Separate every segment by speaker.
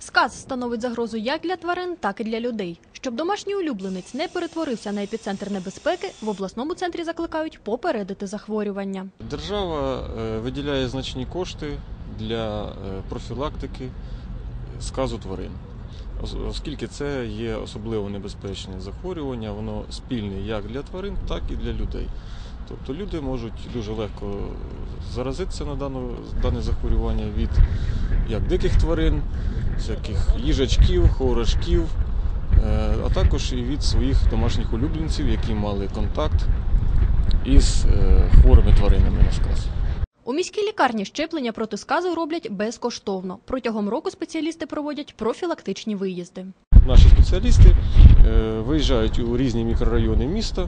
Speaker 1: Сказ становить загрозу як для тварин, так і для людей. Щоб домашній улюбленець не перетворився на епіцентр небезпеки, в обласному центрі закликають попередити захворювання.
Speaker 2: Держава виділяє значні кошти для профілактики сказу тварин, оскільки це є особливо небезпечне захворювання, воно спільне як для тварин, так і для людей. Тобто люди можуть дуже легко заразитися на дане захворювання від як диких тварин, всяких їжачків, хворошків, а також і від своїх домашніх улюбленців, які мали контакт із хворими тваринами на сказ.
Speaker 1: У міській лікарні щеплення проти сказу роблять безкоштовно. Протягом року спеціалісти проводять профілактичні виїзди.
Speaker 2: Наші спеціалісти виїжджають у різні мікрорайони міста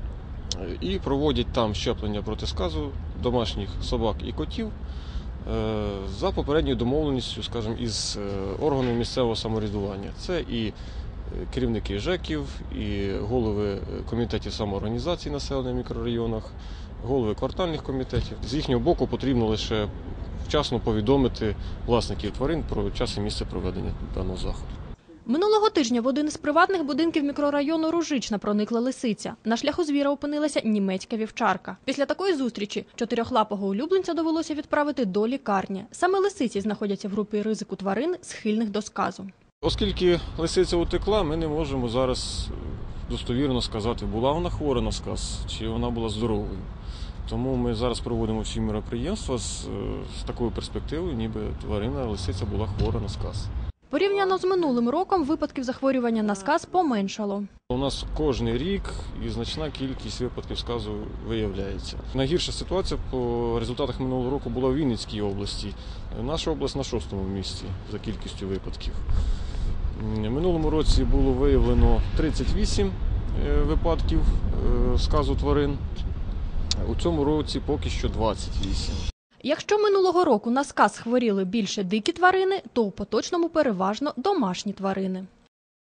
Speaker 2: і проводять там щеплення проти сказу домашніх собак і котів за попередньою домовленістю, скажімо, із органами місцевого самоврядування. Це і керівники ЖЕКів, і голови комітетів самоорганізації населення в мікрорайонах, голови квартальних комітетів. З їхнього боку потрібно лише вчасно повідомити власників тварин про час і місце проведення даного заходу.
Speaker 1: Минулого тижня в один із приватних будинків мікрорайону Ружична проникла лисиця. На шляху звіра опинилася німецька вівчарка. Після такої зустрічі чотирьохлапого улюбленця довелося відправити до лікарні. Саме лисиці знаходяться в групі ризику тварин, схильних до сказу.
Speaker 2: Оскільки лисиця утекла, ми не можемо зараз достовірно сказати, була вона хвора на сказ, чи вона була здоровою. Тому ми зараз проводимо всі міроприємства з такою перспективою, ніби тварина, лисиця була хвора на сказ.
Speaker 1: Порівняно з минулим роком випадків захворювання на сказ поменшало.
Speaker 2: У нас кожен рік і значна кількість випадків сказу виявляється. Найгірша ситуація по результатах минулого року була в Вінницькій області. Наша область на 6-му місці за кількістю випадків. В минулому році було виявлено 38 випадків сказу тварин. У цьому році поки що 28.
Speaker 1: Якщо минулого року на сказ хворіли більше дикі тварини, то у поточному переважно домашні тварини.